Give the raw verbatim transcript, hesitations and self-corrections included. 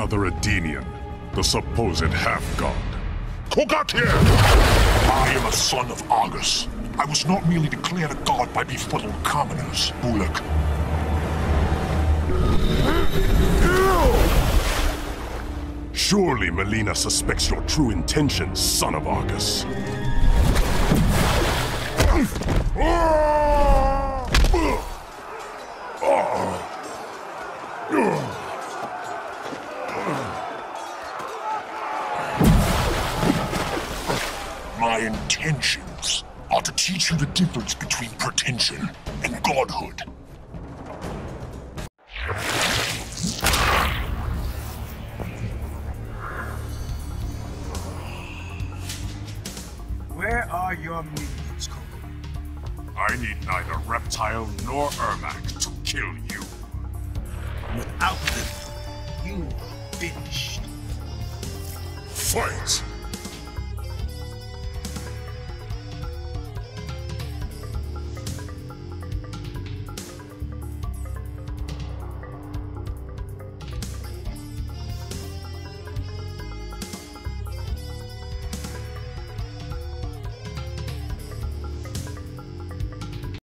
another Edenian, the supposed half-god. Who got here? I am a son of Argus. I was not merely declared a god by befuddled commoners, Bullock. Surely Melina suspects your true intentions, son of Argus. My intentions are to teach you the difference between pretension and godhood. Where are your minions, Coco? I need neither Reptile nor Ermac to kill you. Without them, you are finished. Fight!